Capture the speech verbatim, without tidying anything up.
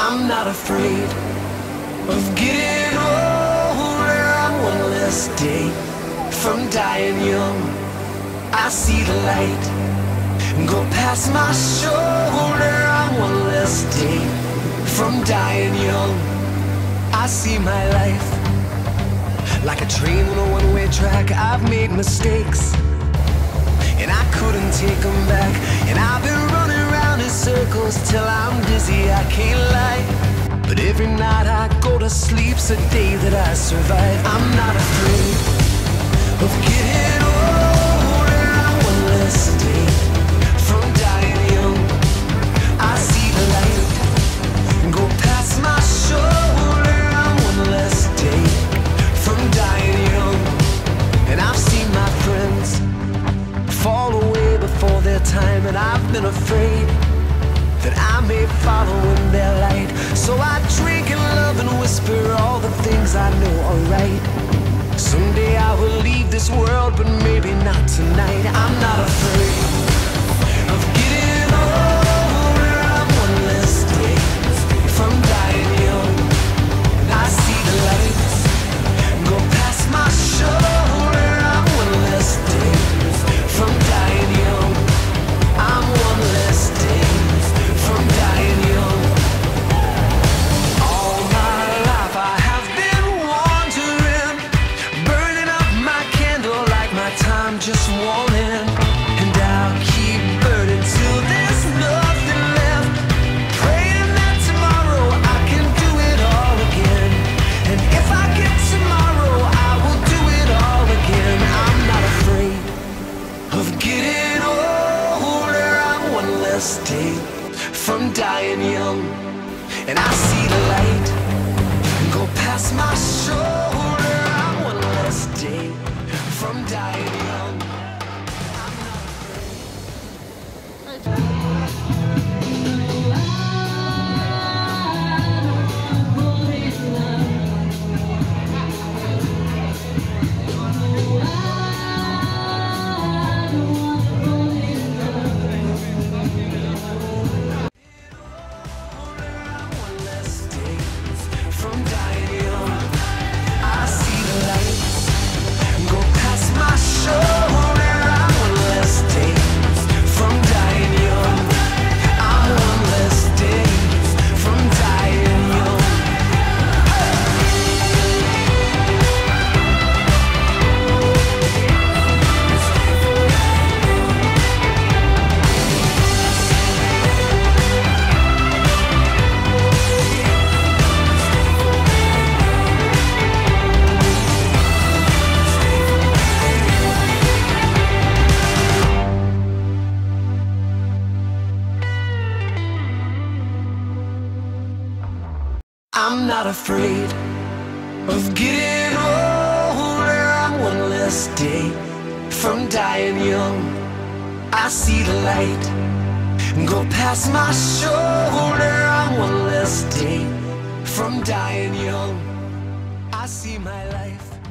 I'm not afraid of getting older. I'm one less day from dying young. I see the light go past my shoulder. I'm one less day from dying young. I see my life like a train on a one-way track. I've made mistakes and I couldn't take them back, and I've been running around in circles till I'm dizzy, I can't lie. But every night I go to sleep's a day that I survive. I'm not afraid of getting older. I'm one less day from dying young. I see the light go past my shoulder. I'm one less day from dying young. And I've seen my friends fall away before their time, and I've been afraid that I may follow in their light. So I drink and love and whisper all the things I know are right. Someday I will leave this world, but maybe not tonight. I'm not afraid of getting older. I'm one less day from dying young. And I see the lights go past my shoulder. I'm one less day from dying young. I'm one less day from dying young. All my life I have been wandering, burning up my candle like my time just won't end. And I'll keep burning till there's nothing left, praying that tomorrow I can do it all again. And if I get tomorrow, I will do it all again. I'm not afraid of getting older. I'm one less day from dying young. And I see the light go past my shoulder. I'm one less day from dying young. I'm not I'm not afraid of getting older. I'm one less day from dying young. I see the light go past my shoulder. I'm one less day from dying young. I see my life